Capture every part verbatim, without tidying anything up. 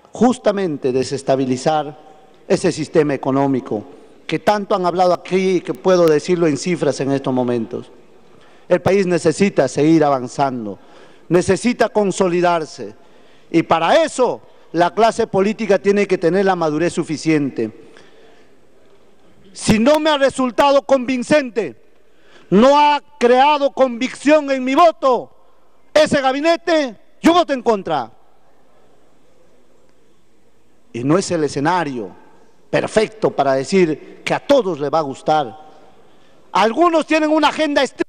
justamente desestabilizar ese sistema económico que tanto han hablado aquí y que puedo decirlo en cifras en estos momentos. El país necesita seguir avanzando, necesita consolidarse y para eso la clase política tiene que tener la madurez suficiente. Si no me ha resultado convincente, no ha creado convicción en mi voto, ese gabinete, yo voto en contra. Y no es el escenario perfecto para decir que a todos les va a gustar. Algunos tienen una agenda estricta.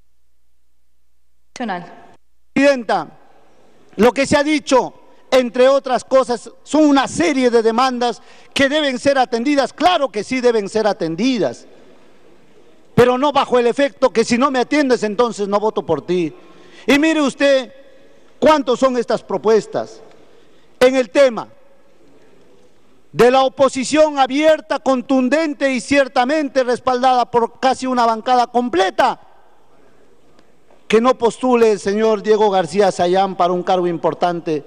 Presidenta, lo que se ha dicho, entre otras cosas, son una serie de demandas que deben ser atendidas. Claro que sí deben ser atendidas, pero no bajo el efecto que si no me atiendes entonces no voto por ti. Y mire usted cuántos son estas propuestas en el tema de la oposición abierta, contundente y ciertamente respaldada por casi una bancada completa. Que no postule el señor Diego García Sayán para un cargo importante.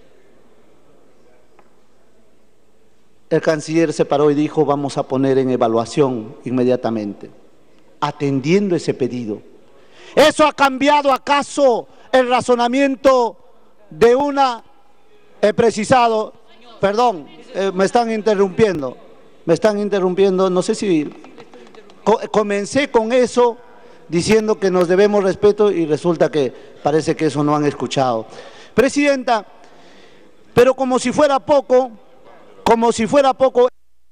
El canciller se paró y dijo, vamos a poner en evaluación inmediatamente, atendiendo ese pedido. ¿Eso ha cambiado acaso el razonamiento de una, he precisado, perdón, eh, me están interrumpiendo, me están interrumpiendo, no sé si, co comencé con eso diciendo que nos debemos respeto y resulta que parece que eso no han escuchado. Presidenta, pero como si fuera poco, como si fuera poco…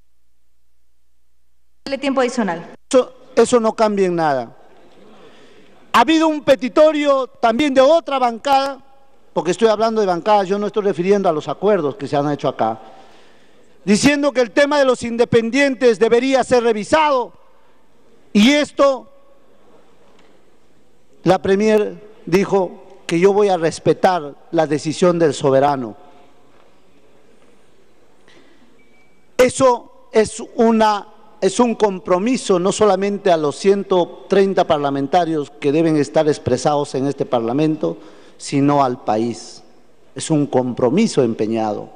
Tiempo adicional. Eso, eso no cambia en nada. Ha habido un petitorio también de otra bancada, porque estoy hablando de bancadas, yo no estoy refiriendo a los acuerdos que se han hecho acá, diciendo que el tema de los independientes debería ser revisado y esto… La Premier dijo que yo voy a respetar la decisión del soberano. Eso es, una, es un compromiso no solamente a los ciento treinta parlamentarios que deben estar expresados en este Parlamento, sino al país. Es un compromiso empeñado.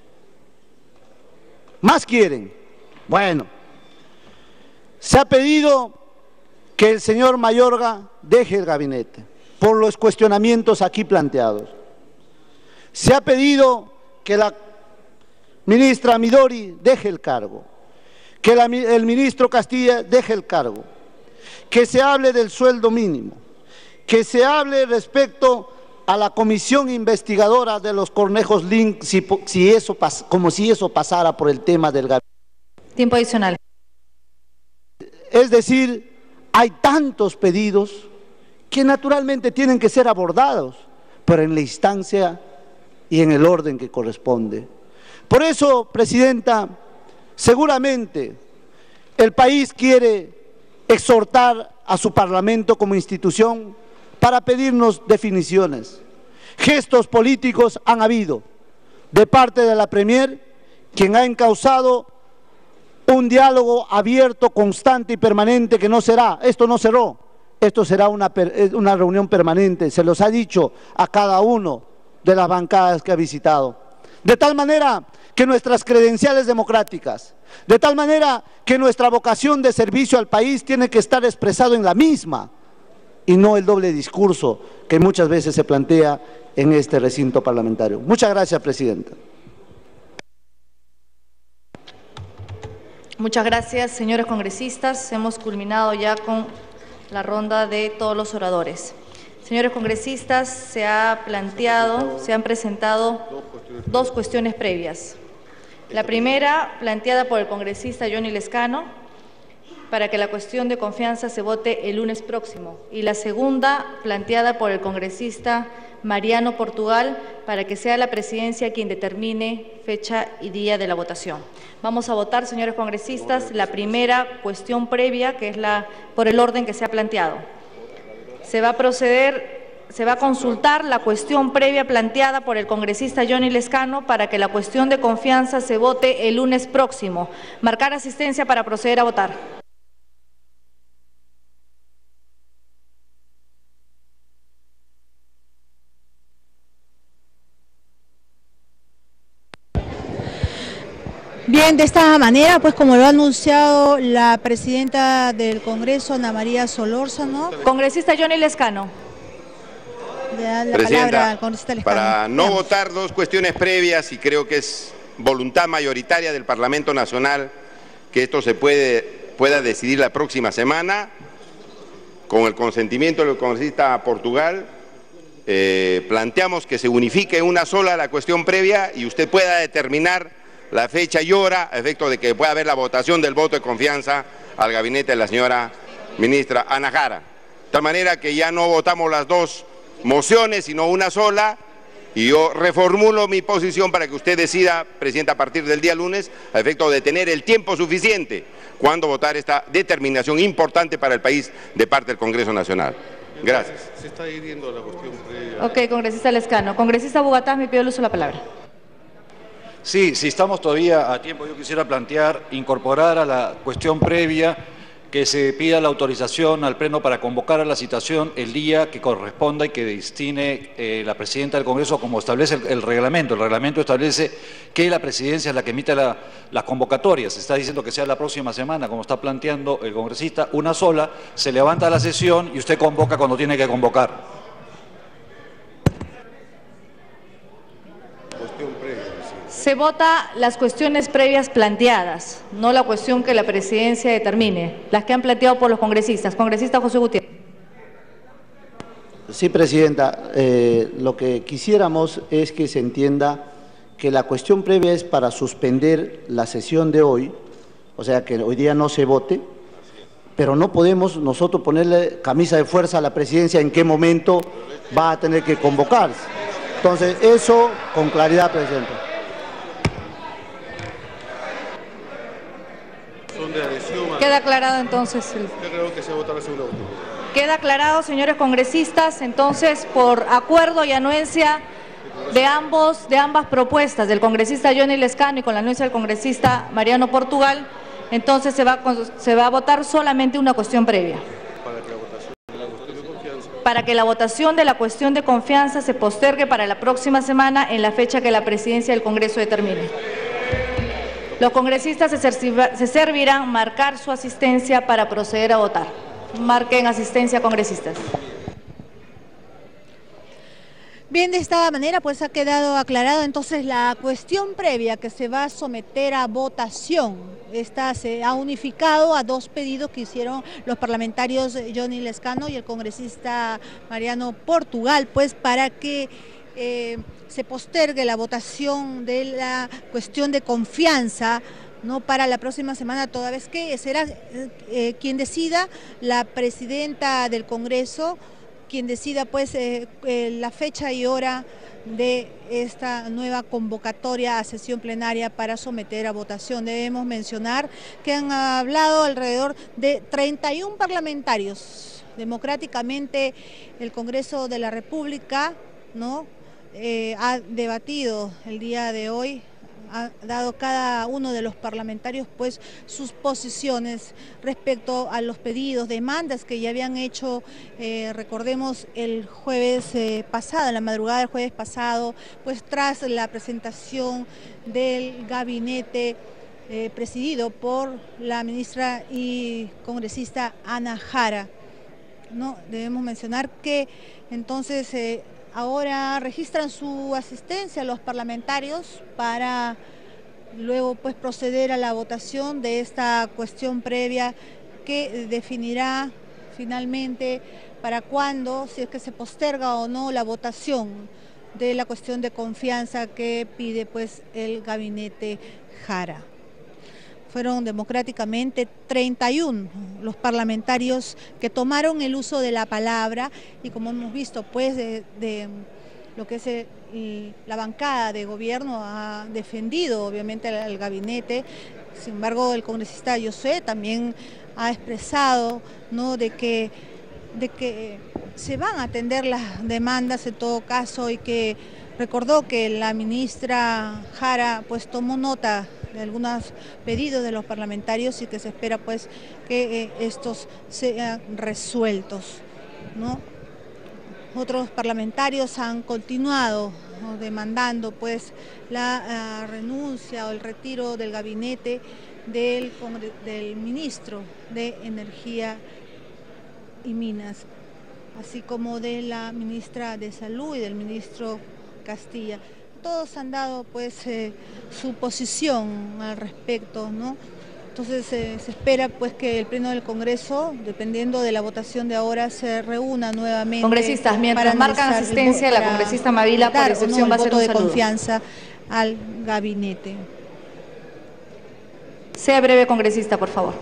¿Más quieren? Bueno, se ha pedido que el señor Mayorga deje el gabinete por los cuestionamientos aquí planteados. Se ha pedido que la ministra Midori deje el cargo, que la, el ministro Castilla deje el cargo, que se hable del sueldo mínimo, que se hable respecto a la comisión investigadora de los Cornejos Link, si, si eso, como si eso pasara por el tema del gabinete. Tiempo adicional. Es decir, hay tantos pedidos que naturalmente tienen que ser abordados, pero en la instancia y en el orden que corresponde. Por eso, Presidenta, seguramente el país quiere exhortar a su Parlamento como institución para pedirnos definiciones. Gestos políticos han habido de parte de la Premier, quien ha encauzado un diálogo abierto, constante y permanente que no será, esto no cerró, esto será una, una reunión permanente, se los ha dicho a cada uno de las bancadas que ha visitado. De tal manera que nuestras credenciales democráticas, de tal manera que nuestra vocación de servicio al país tiene que estar expresado en la misma y no el doble discurso que muchas veces se plantea en este recinto parlamentario. Muchas gracias, Presidenta. Muchas gracias, señores congresistas. Hemos culminado ya con la ronda de todos los oradores. Señores congresistas, se ha planteado, se han presentado dos cuestiones previas. La primera, planteada por el congresista Johnny Lescano, para que la cuestión de confianza se vote el lunes próximo. Y la segunda, planteada por el congresista Mariano Portugal, para que sea la presidencia quien determine fecha y día de la votación. Vamos a votar, señores congresistas, la primera cuestión previa, que es la por el orden que se ha planteado. Se va a proceder, se va a consultar la cuestión previa planteada por el congresista Johnny Lescano para que la cuestión de confianza se vote el lunes próximo. Marcar asistencia para proceder a votar. Bien, de esta manera, pues como lo ha anunciado la presidenta del Congreso, Ana María Solórzano. Congresista Johnny Lescano. Le da la Presidenta, palabra al congresista Lescano. para no Veamos. votar dos cuestiones previas, y creo que es voluntad mayoritaria del Parlamento Nacional que esto se puede, pueda decidir la próxima semana, con el consentimiento del congresista Portugal, eh, planteamos que se unifique en una sola la cuestión previa y usted pueda determinar la fecha y hora, a efecto de que pueda haber la votación del voto de confianza al gabinete de la señora ministra Ana Jara. De tal manera que ya no votamos las dos mociones, sino una sola, y yo reformulo mi posición para que usted decida, Presidenta, a partir del día lunes, a efecto de tener el tiempo suficiente cuando votar esta determinación importante para el país de parte del Congreso Nacional. Gracias. Se está hiriendo la cuestión previa. Ok, congresista Lescano. Congresista Bugatás, me pido el uso de la palabra. Sí, si estamos todavía a tiempo, yo quisiera plantear incorporar a la cuestión previa que se pida la autorización al Pleno para convocar a la citación el día que corresponda y que destine eh, la Presidenta del Congreso, como establece el, el reglamento. El reglamento establece que la Presidencia es la que emite la, las convocatorias. Se está diciendo que sea la próxima semana, como está planteando el congresista, una sola, se levanta la sesión y usted convoca cuando tiene que convocar. Cuestión previa, sí. Se vota las cuestiones previas planteadas, no la cuestión que la presidencia determine, las que han planteado por los congresistas. Congresista José Gutiérrez. Sí, Presidenta, eh, lo que quisiéramos es que se entienda que la cuestión previa es para suspender la sesión de hoy, o sea, que hoy día no se vote, pero no podemos nosotros ponerle camisa de fuerza a la presidencia en qué momento va a tener que convocarse. Entonces, eso con claridad, Presidenta. Son de adhesión a... Queda aclarado entonces. el- Yo creo que se va a votar la segunda votación. Queda aclarado, señores congresistas, entonces, por acuerdo y anuencia de ambos, de ambas propuestas, del congresista Johnny Lescano y con la anuencia del congresista Mariano Portugal, entonces se va, a con- se va a votar solamente una cuestión previa. Para que la votación de la cuestión de confianza Para que la votación de la cuestión de confianza se postergue para la próxima semana en la fecha que la presidencia del Congreso determine. Los congresistas se servirá- se servirán marcar su asistencia para proceder a votar. Marquen asistencia, congresistas. Bien, de esta manera pues ha quedado aclarado entonces la cuestión previa que se va a someter a votación. Esta se ha unificado a dos pedidos que hicieron los parlamentarios Johnny Lescano y el congresista Mariano Portugal, pues para que eh, se postergue la votación de la cuestión de confianza, no para la próxima semana, toda vez que será eh, quien decida la presidenta del Congreso, quien decida pues eh, eh, la fecha y hora de esta nueva convocatoria a sesión plenaria para someter a votación. Debemos mencionar que han hablado alrededor de treinta y un parlamentarios. Democráticamente el Congreso de la República, ¿no? eh, ha debatido el día de hoy, ha dado cada uno de los parlamentarios pues sus posiciones respecto a los pedidos, demandas que ya habían hecho, eh, recordemos el jueves eh, pasado, en la madrugada del jueves pasado, pues tras la presentación del gabinete eh, presidido por la ministra y congresista Ana Jara. No, debemos mencionar que entonces eh, ahora registran su asistencia a los parlamentarios para luego pues proceder a la votación de esta cuestión previa que definirá finalmente para cuándo, si es que se posterga o no la votación de la cuestión de confianza que pide pues el gabinete Jara. Fueron democráticamente treinta y uno los parlamentarios que tomaron el uso de la palabra y como hemos visto pues de, de lo que es el, y la bancada de gobierno ha defendido obviamente al, al gabinete. Sin embargo el congresista José también ha expresado, ¿no?, de que, de que se van a atender las demandas en todo caso y que recordó que la ministra Jara pues tomó nota de algunos pedidos de los parlamentarios y que se espera pues que eh, estos sean resueltos, ¿no? Otros parlamentarios han continuado o demandando pues la uh, renuncia o el retiro del gabinete del, del ministro de Energía y Minas, así como de la ministra de Salud y del ministro Castilla. Todos han dado pues eh, su posición al respecto, ¿no? Entonces eh, se espera pues que el Pleno del Congreso, dependiendo de la votación de ahora, se reúna nuevamente. Congresistas, mientras marcan asistencia, la congresista Mavila, por excepción, va a hacer un saludo. Voto de confianza al gabinete. Sea breve, congresista, por favor.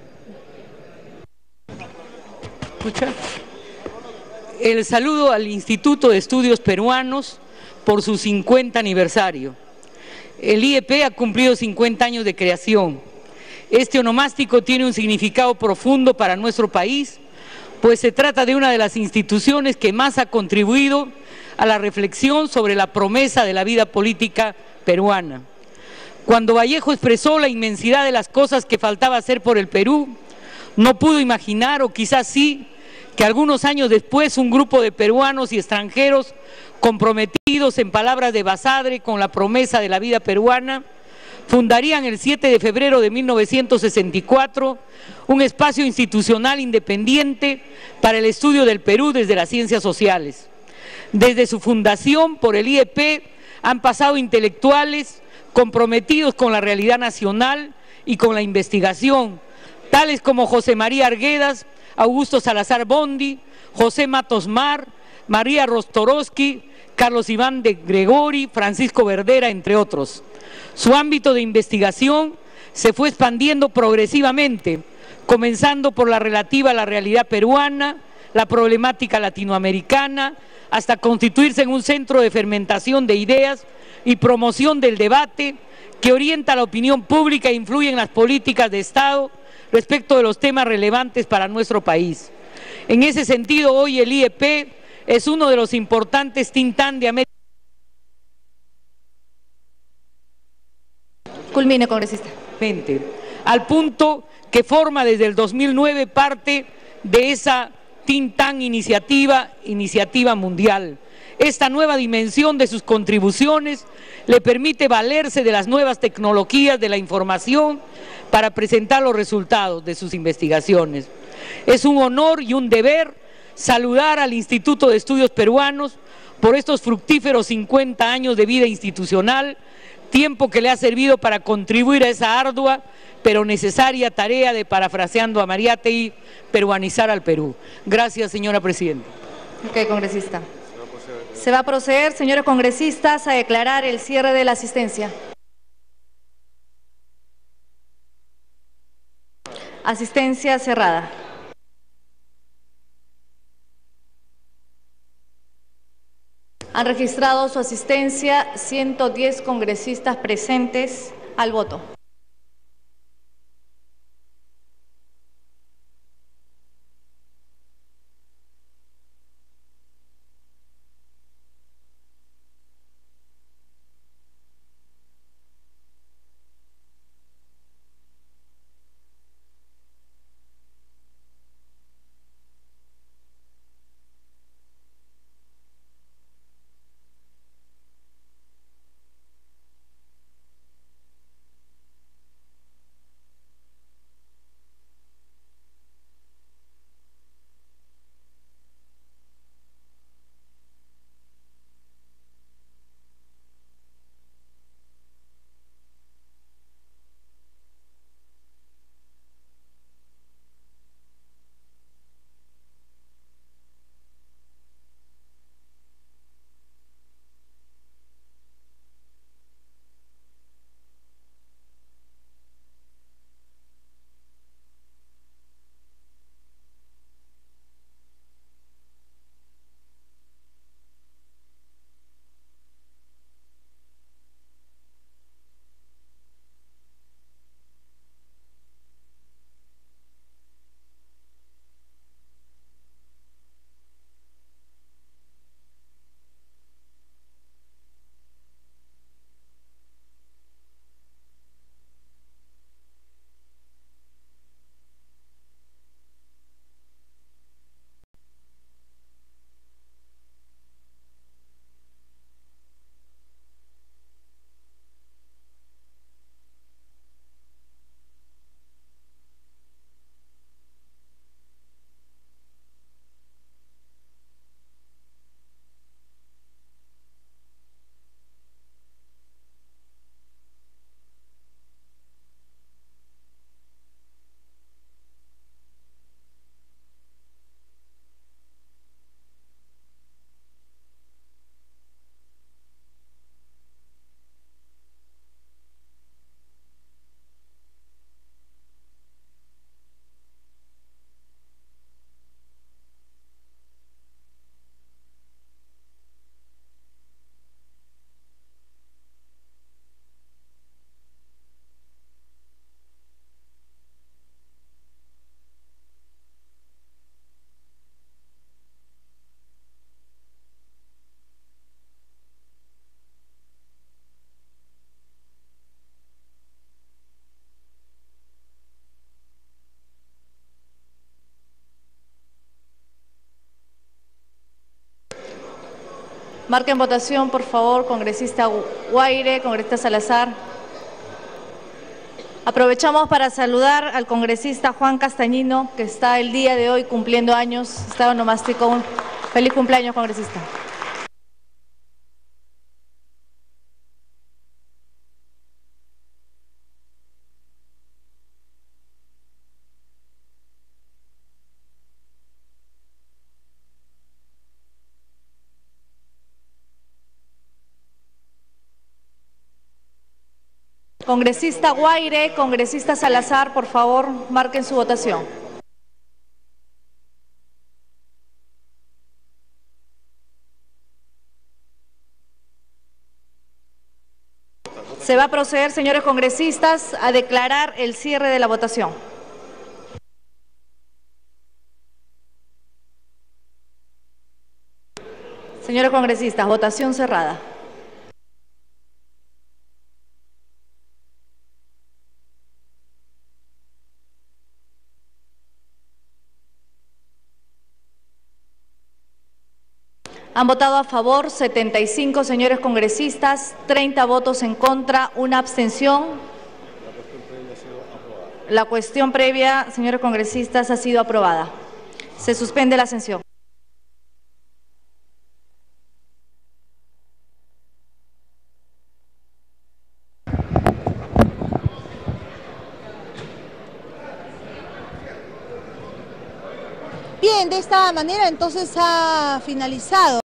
Escucha. El saludo al Instituto de Estudios Peruanos por su cincuenta aniversario. El I E P ha cumplido cincuenta años de creación. Este onomástico tiene un significado profundo para nuestro país, pues se trata de una de las instituciones que más ha contribuido a la reflexión sobre la promesa de la vida política peruana. Cuando Vallejo expresó la inmensidad de las cosas que faltaba hacer por el Perú, no pudo imaginar, o quizás sí, que algunos años después un grupo de peruanos y extranjeros comprometidos, en palabras de Basadre, con la promesa de la vida peruana, fundarían el siete de febrero de mil novecientos sesenta y cuatro un espacio institucional independiente para el estudio del Perú desde las ciencias sociales. Desde su fundación por el I E P han pasado intelectuales comprometidos con la realidad nacional y con la investigación, tales como José María Arguedas, Augusto Salazar Bondi, José Matos Mar, María Rostorowski, Carlos Iván de Gregori, Francisco Verdera, entre otros. Su ámbito de investigación se fue expandiendo progresivamente, comenzando por la relativa a la realidad peruana, la problemática latinoamericana, hasta constituirse en un centro de fermentación de ideas y promoción del debate que orienta la opinión pública e influye en las políticas de Estado respecto de los temas relevantes para nuestro país. En ese sentido, hoy el I E P es uno de los importantes think tank de América. Culmine, congresista. Al punto que forma desde el dos mil nueve parte de esa think tank iniciativa, iniciativa mundial. Esta nueva dimensión de sus contribuciones le permite valerse de las nuevas tecnologías de la información para presentar los resultados de sus investigaciones. Es un honor y un deber saludar al Instituto de Estudios Peruanos por estos fructíferos cincuenta años de vida institucional, tiempo que le ha servido para contribuir a esa ardua pero necesaria tarea de, parafraseando a Mariátegui, peruanizar al Perú. Gracias, señora presidenta. Ok, congresista. Se va a proceder, señores congresistas, a declarar el cierre de la asistencia. Asistencia cerrada. Han registrado su asistencia ciento diez congresistas presentes al voto. Marquen votación, por favor, congresista Guaire, congresista Salazar. Aprovechamos para saludar al congresista Juan Castañino, que está el día de hoy cumpliendo años, estado nomástico. Feliz cumpleaños, congresista. Congresista Guaire, congresista Salazar, por favor, marquen su votación. Se va a proceder, señores congresistas, a declarar el cierre de la votación. Señores congresistas, votación cerrada. Han votado a favor setenta y cinco señores congresistas, treinta votos en contra, una abstención. La cuestión previa, señores congresistas, ha sido aprobada. Se suspende la sesión. Bien, de esta manera entonces ha finalizado